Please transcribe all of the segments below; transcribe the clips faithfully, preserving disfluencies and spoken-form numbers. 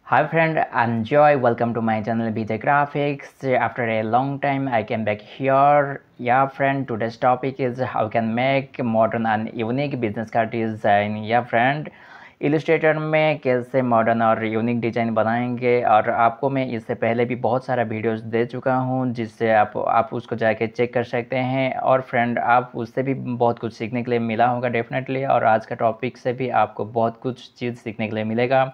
Hi friend, I'm Joy. Welcome to my channel B J Graphics. After a long time, I came back here. Yeah friend, today's topic is how can make modern and unique business card design. Yeah friend, Illustrator में कैसे modern और unique design बनाएंगे। और आपको मैं इससे पहले भी बहुत सारा वीडियोस दे चुका हूं, जिससे आप आप उसको जाके चेक कर सकते हैं। और फ्रेंड, आप उससे भी बहुत कुछ सीखने के लिए मिला होगा डेफिनेटली। और आज का टॉपिक से भी आपको बहुत कुछ चीज़ सीखने के लिए मिलेगा।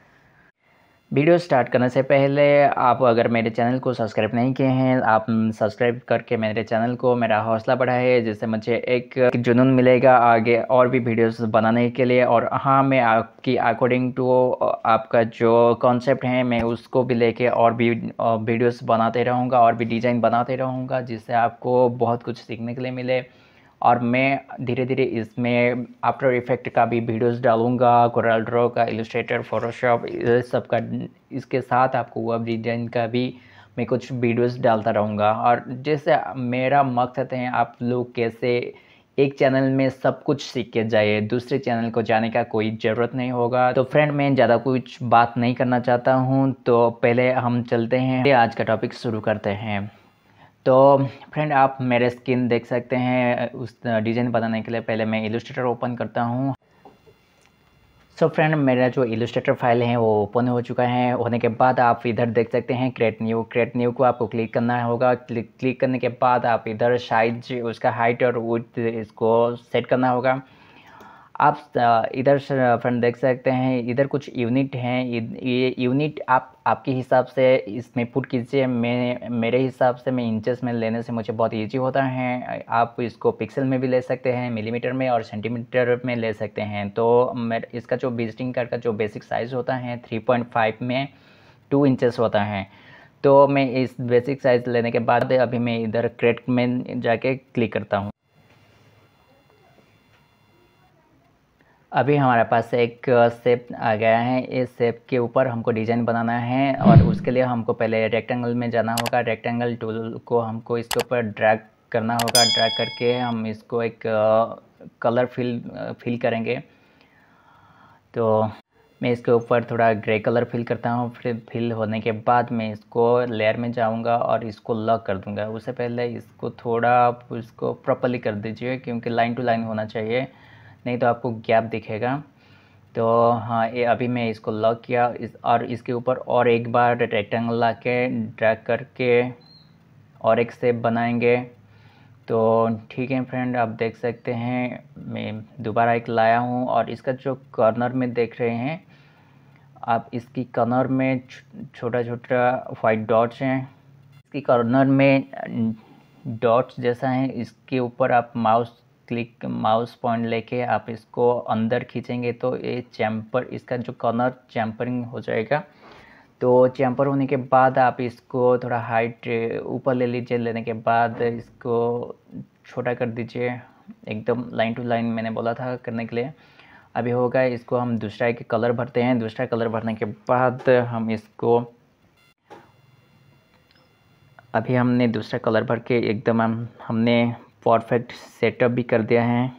वीडियो स्टार्ट करने से पहले आप अगर मेरे चैनल को सब्सक्राइब नहीं किए हैं, आप सब्सक्राइब करके मेरे चैनल को मेरा हौसला बढ़ाए, जिससे मुझे एक जुनून मिलेगा आगे और भी वीडियोस बनाने के लिए। और हाँ, मैं आपकी अकॉर्डिंग टू आपका जो कॉन्सेप्ट है, मैं उसको भी लेके और भी वीडियोस बनाते रहूँगा और भी डिज़ाइन बनाते रहूँगा, जिससे आपको बहुत कुछ सीखने के लिए मिले। और मैं धीरे धीरे इसमें आफ्टर इफेक्ट का भी वीडियोस डालूंगा, कोरल ड्रॉ का, इलस्ट्रेटर, फोटोशॉप, ये सब का। इसके साथ आपको वेब डिज़ाइन का भी मैं कुछ वीडियोस डालता रहूँगा। और जैसे मेरा मकसद है, आप लोग कैसे एक चैनल में सब कुछ सीख के जाइए, दूसरे चैनल को जाने का कोई ज़रूरत नहीं होगा। तो फ्रेंड, मैं ज़्यादा कुछ बात नहीं करना चाहता हूँ, तो पहले हम चलते हैं, आज का टॉपिक शुरू करते हैं। तो फ्रेंड, आप मेरे स्क्रीन देख सकते हैं। उस डिज़ाइन बनाने के लिए पहले मैं इलस्ट्रेटर ओपन करता हूँ। सो so फ्रेंड, मेरा जो इलस्ट्रेटर फाइल है वो ओपन हो चुका है। होने के बाद आप इधर देख सकते हैं क्रिएट न्यू। क्रिएट न्यू को आपको क्लिक करना होगा। क्लिक क्लिक करने के बाद आप इधर साइज, उसका हाइट और विड्थ इसको सेट करना होगा। आप इधर फ्रेंड देख सकते हैं, इधर कुछ यूनिट हैं। ये यूनिट आप आपके हिसाब से इसमें पुट कीजिए। मैं मेरे हिसाब से मैं इंचेस में लेने से मुझे बहुत इजी होता है। आप इसको पिक्सल में भी ले सकते हैं, मिलीमीटर में और सेंटीमीटर में ले सकते हैं। तो मैं इसका जो विजिटिंग कार्ड का जो बेसिक साइज़ होता है थ्री पॉइंट फाइव में टू इंचेस होता है। तो मैं इस बेसिक साइज़ लेने के बाद अभी मैं इधर क्रिएट में जाके क्लिक करता हूँ। अभी हमारे पास एक शेप आ गया है। इस शेप के ऊपर हमको डिज़ाइन बनाना है, और उसके लिए हमको पहले रेक्टेंगल में जाना होगा। रेक्टेंगल टूल को हमको इसके ऊपर ड्रैग करना होगा। ड्रैग करके हम इसको एक कलर फिल फिल करेंगे। तो मैं इसके ऊपर थोड़ा ग्रे कलर फिल करता हूँ। फिर फिल होने के बाद मैं इसको लेयर में जाऊँगा और इसको लॉक कर दूँगा। उससे पहले इसको थोड़ा आप इसको प्रॉपर्ली कर दीजिए, क्योंकि लाइन टू लाइन होना चाहिए, नहीं तो आपको गैप दिखेगा। तो हाँ, ये अभी मैं इसको लॉक किया। इस और इसके ऊपर और एक बार रेक्टेंगल ला के ड्रैग करके और एक शेप बनाएंगे। तो ठीक है फ्रेंड, आप देख सकते हैं मैं दोबारा एक लाया हूँ। और इसका जो कॉर्नर में देख रहे हैं आप, इसकी कॉर्नर में छोटा छोटा वाइट डॉट्स हैं। इसकी कॉर्नर में डॉट्स जैसा है, इसके ऊपर आप माउस क्लिक माउस पॉइंट लेके आप इसको अंदर खींचेंगे तो ये चैम्पर, इसका जो कॉर्नर चैम्परिंग हो जाएगा। तो चैम्पर होने के बाद आप इसको थोड़ा हाइट ऊपर ले लीजिए। लेने के बाद इसको छोटा कर दीजिए, एकदम लाइन टू लाइन मैंने बोला था करने के लिए। अभी होगा, इसको हम दूसरा एक कलर भरते हैं। दूसरा कलर भरने के बाद हम इसको, अभी हमने दूसरा कलर भर के एकदम हम हमने परफेक्ट सेटअप भी कर दिया है।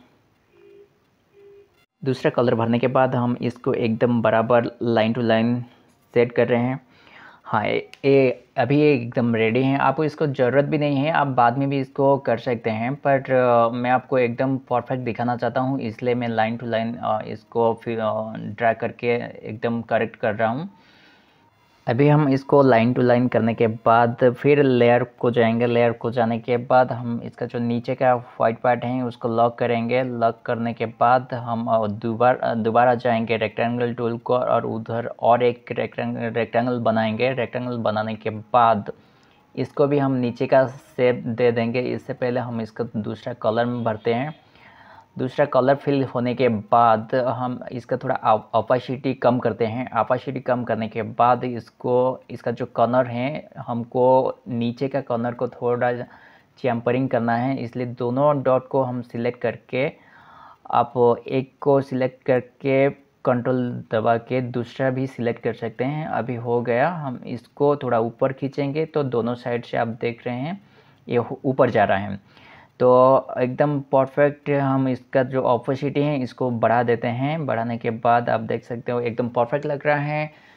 दूसरा कलर भरने के बाद हम इसको एकदम बराबर लाइन टू लाइन सेट कर रहे हैं। हाँ, ये अभी ये एकदम रेडी हैं। आपको इसको ज़रूरत भी नहीं है, आप बाद में भी इसको कर सकते हैं, पर आ, मैं आपको एकदम परफेक्ट दिखाना चाहता हूँ, इसलिए मैं लाइन टू लाइन इसको फिर ड्रैग करके एकदम करेक्ट कर रहा हूँ। अभी हम इसको लाइन टू लाइन करने के बाद फिर लेयर को जाएंगे। लेयर को जाने के बाद हम इसका जो नीचे का वाइट पार्ट है उसको लॉक करेंगे। लॉक करने के बाद हम दोबारा दोबारा जाएंगे रेक्टेंगल टूल को, और उधर और एक रेक्टेंगल रेक्टेंगल बनाएंगे। रेक्टेंगल बनाने के बाद इसको भी हम नीचे का शेप दे देंगे। इससे पहले हम इसका दूसरा कलर में भरते हैं। दूसरा कलर फिल होने के बाद हम इसका थोड़ा ऑपासिटी कम करते हैं। ऑपासिटी कम करने के बाद इसको, इसका जो कॉर्नर है, हमको नीचे का कॉर्नर को थोड़ा चैम्परिंग करना है। इसलिए दोनों डॉट को हम सिलेक्ट करके, आप एक को सिलेक्ट करके कंट्रोल दबा के दूसरा भी सिलेक्ट कर सकते हैं। अभी हो गया। हम इसको थोड़ा ऊपर खींचेंगे तो दोनों साइड से आप देख रहे हैं ये ऊपर जा रहा है। तो एकदम परफेक्ट हम इसका जो ऑपोसिटी है इसको बढ़ा देते हैं। बढ़ाने के बाद आप देख सकते हो एकदम परफेक्ट लग रहा है।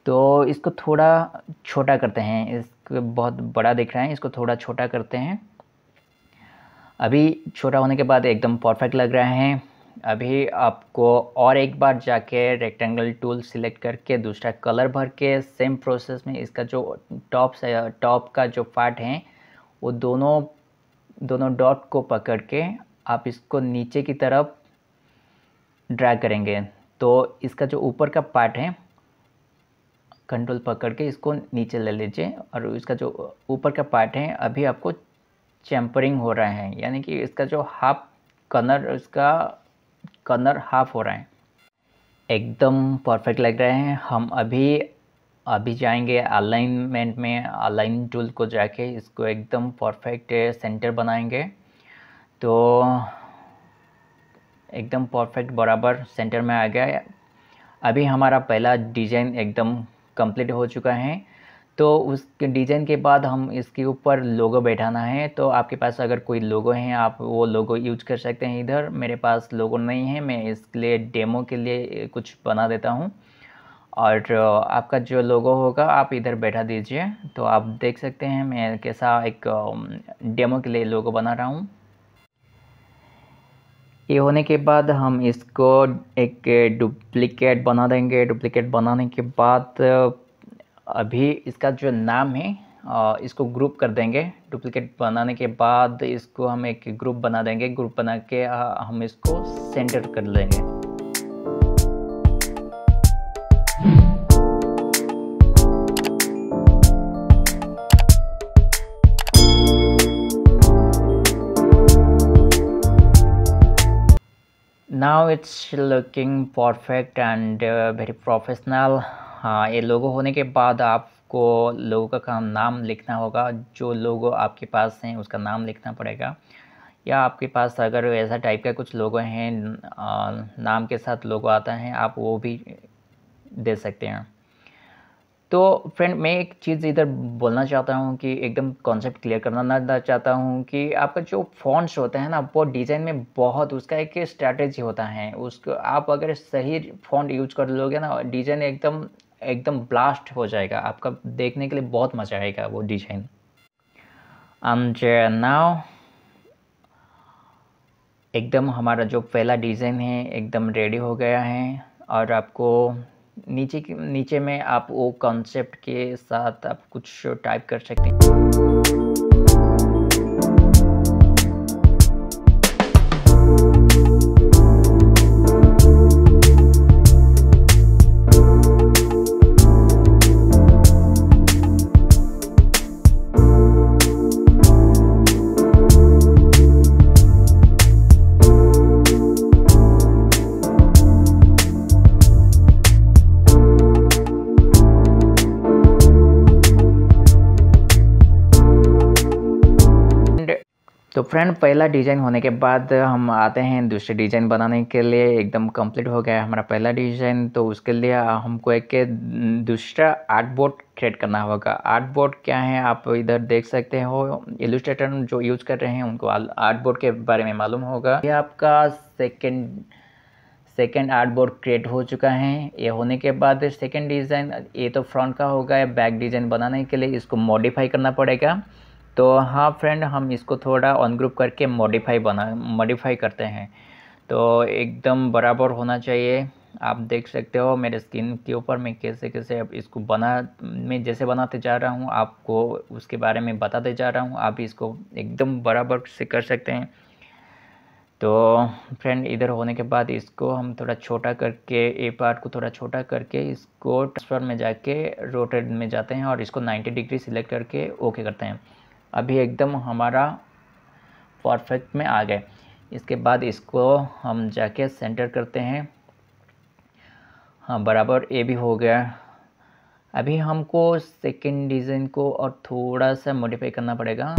तो इसको थोड़ा छोटा करते हैं, इसको बहुत बड़ा दिख रहा है, इसको थोड़ा छोटा करते हैं। अभी छोटा होने के बाद एकदम परफेक्ट लग रहा है। अभी आपको और एक बार जाके रेक्टेंगल टूल सिलेक्ट करके दूसरा कलर भर के सेम प्रोसेस में इसका जो टॉप से टॉप का जो पार्ट है वो दोनों दोनों डॉट को पकड़ के आप इसको नीचे की तरफ ड्रैग करेंगे। तो इसका जो ऊपर का पार्ट है कंट्रोल पकड़ के इसको नीचे ले लीजिए, और इसका जो ऊपर का पार्ट है अभी आपको चैम्परिंग हो रहा है, यानी कि इसका जो हाफ कॉर्नर इसका कॉर्नर हाफ हो रहा है। एकदम परफेक्ट लग रहे हैं। हम अभी अभी जाएंगे अलाइनमेंट में, अलाइन टूल को जाके इसको एकदम परफेक्ट सेंटर बनाएंगे। तो एकदम परफेक्ट बराबर सेंटर में आ गया। अभी हमारा पहला डिज़ाइन एकदम कंप्लीट हो चुका है। तो उस डिज़ाइन के बाद हम इसके ऊपर लोगो बैठाना है। तो आपके पास अगर कोई लोगो है आप वो लोगो यूज कर सकते हैं। इधर मेरे पास लोगो नहीं है, मैं इसके लिए डेमो के लिए कुछ बना देता हूँ, और आपका जो लोगो होगा आप इधर बैठा दीजिए। तो आप देख सकते हैं मैं कैसा एक डेमो के लिए लोगो बना रहा हूँ। ये होने के बाद हम इसको एक डुप्लीकेट बना देंगे। डुप्लीकेट बनाने के बाद अभी इसका जो नाम है इसको ग्रुप कर देंगे। डुप्लीकेट बनाने के बाद इसको हम एक ग्रुप बना देंगे। ग्रुप बना के हम इसको सेंटर कर लेंगे। Now it's looking perfect and uh, very professional। हाँ, ये लोगो होने के बाद आपको लोगो का नाम लिखना होगा। जो लोगो आपके पास हैं उसका नाम लिखना पड़ेगा, या आपके पास अगर ऐसा टाइप का कुछ लोगो हैं नाम के साथ लोगो आता है आप वो भी दे सकते हैं। तो फ्रेंड मैं एक चीज़ इधर बोलना चाहता हूँ कि एकदम कॉन्सेप्ट क्लियर करना चाहता हूँ कि आपका जो फ़ॉन्ट्स होता है ना वो डिज़ाइन में बहुत उसका एक स्ट्रैटेजी होता है। उसको आप अगर सही फ़ॉन्ट यूज कर लोगे ना डिज़ाइन एकदम एकदम ब्लास्ट हो जाएगा। आपका देखने के लिए बहुत मज़ा आएगा वो डिज़ाइन। एंड नाउ एकदम हमारा जो पहला डिज़ाइन है एकदम रेडी हो गया है, और आपको नीचे की नीचे में आप वो कॉन्सेप्ट के साथ आप कुछ टाइप कर सकते हैं। तो फ्रेंड पहला डिज़ाइन होने के बाद हम आते हैं दूसरे डिज़ाइन बनाने के लिए। एकदम कंप्लीट हो गया है हमारा पहला डिज़ाइन। तो उसके लिए हमको एक दूसरा आर्ट बोर्ड क्रिएट करना होगा। आर्ट बोर्ड क्या है आप इधर देख सकते हो। इलस्ट्रेटर जो यूज कर रहे हैं उनको आर्ट बोर्ड के बारे में मालूम होगा। ये आपका second second artboard create हो चुका है। ये होने के बाद सेकेंड डिज़ाइन ये तो फ्रंट का होगा। बैक डिज़ाइन बनाने के लिए इसको मॉडिफाई करना पड़ेगा। तो हाँ फ्रेंड हम इसको थोड़ा ऑन ग्रुप करके मॉडिफाई बना मॉडिफाई करते हैं। तो एकदम बराबर होना चाहिए। आप देख सकते हो मेरे स्क्रीन के ऊपर मैं कैसे कैसे अब इसको बना मैं जैसे बनाते जा रहा हूँ आपको उसके बारे में बताते जा रहा हूँ। आप इसको एकदम बराबर से कर सकते हैं। तो फ्रेंड इधर होने के बाद इसको हम थोड़ा छोटा करके ए पार्ट को थोड़ा छोटा करके इसको ट्रांसफर में जाके रोटेट में जाते हैं और इसको नाइन्टी डिग्री सिलेक्ट करके ओके करते हैं। अभी एकदम हमारा परफेक्ट में आ गए। इसके बाद इसको हम जाके सेंटर करते हैं। हाँ बराबर ये भी हो गया। अभी हमको सेकंड डिज़ाइन को और थोड़ा सा मॉडिफाई करना पड़ेगा।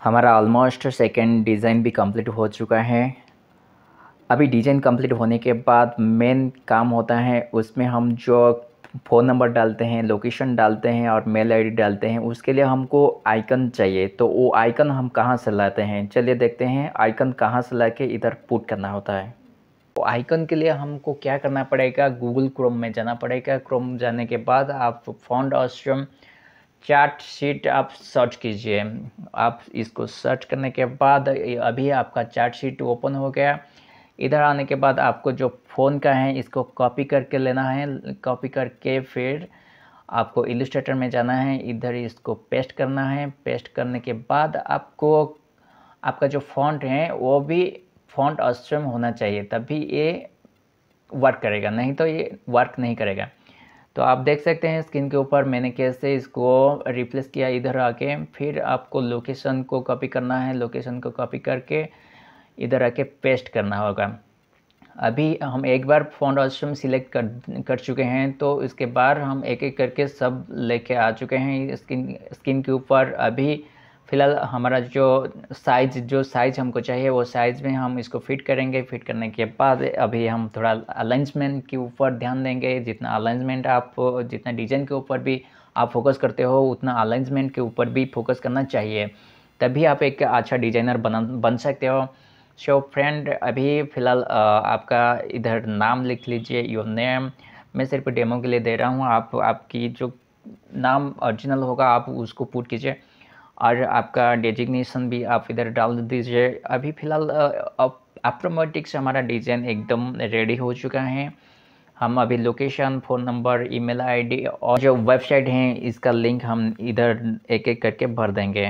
हमारा ऑलमोस्ट सेकेंड डिज़ाइन भी कंप्लीट हो चुका है। अभी डिज़ाइन कंप्लीट होने के बाद मेन काम होता है, उसमें हम जो फ़ोन नंबर डालते हैं, लोकेशन डालते हैं और मेल आईडी डालते हैं, उसके लिए हमको आइकन चाहिए। तो वो आइकन हम कहाँ से लाते हैं, चलिए देखते हैं आइकन कहाँ से ला के इधर पुट करना होता है। तो आइकन के लिए हमको क्या करना पड़ेगा, गूगल क्रोम में जाना पड़ेगा। क्रोम जाने के बाद आप फॉन्ट ऑस्ट्रम चार्ट शीट आप सर्च कीजिए। आप इसको सर्च करने के बाद अभी आपका चार्ट शीट ओपन हो गया। इधर आने के बाद आपको जो फ़ोन का है इसको कॉपी करके लेना है। कॉपी करके फिर आपको इलस्ट्रेटर में जाना है, इधर इसको पेस्ट करना है। पेस्ट करने के बाद आपको आपका जो फ़ॉन्ट है वो भी फ़ॉन्ट ऑस्ट्रम होना चाहिए, तभी ये वर्क करेगा, नहीं तो ये वर्क नहीं करेगा। तो आप देख सकते हैं स्क्रीन के ऊपर मैंने कैसे इसको रिप्लेस किया। इधर आके फिर आपको लोकेशन को कॉपी करना है। लोकेशन को कॉपी करके इधर आके पेस्ट करना होगा। अभी हम एक बार फॉन्ट ऑस्ट्रम सिलेक्ट कर कर चुके हैं, तो इसके बाद हम एक एक करके सब लेके आ चुके हैं स्क्रीन स्क्रीन के ऊपर। अभी फ़िलहाल हमारा जो साइज़ जो साइज़ हमको चाहिए वो साइज़ में हम इसको फिट करेंगे। फिट करने के बाद अभी हम थोड़ा अलाइंसमेंट के ऊपर ध्यान देंगे। जितना अलाइंसमेंट आप जितना डिज़ाइन के ऊपर भी आप फोकस करते हो, उतना अलाइंसमेंट के ऊपर भी फोकस करना चाहिए, तभी आप एक अच्छा डिज़ाइनर बना बन सकते हो। सो फ्रेंड, अभी फ़िलहाल आपका इधर नाम लिख लीजिए, योर नेम। मैं सिर्फ डेमो के लिए दे रहा हूँ। आप आपकी जो नाम ओरिजिनल होगा आप उसको पुट कीजिए, और आपका डेजिग्नेशन भी आप इधर डाल दीजिए। अभी फ़िलहाल ऑटोमेटिक से हमारा डिज़ाइन एकदम रेडी हो चुका है। हम अभी location, phone number, email ID और जो वेबसाइट है इसका लिंक हम इधर एक एक करके भर देंगे।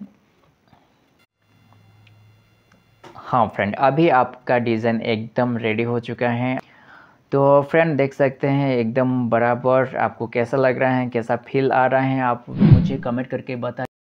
हाँ फ्रेंड, अभी आपका डिज़ाइन एकदम रेडी हो चुका है। तो फ्रेंड देख सकते हैं एकदम बराबर। आपको कैसा लग रहा है, कैसा फील आ रहा है, आप मुझे कमेंट करके बता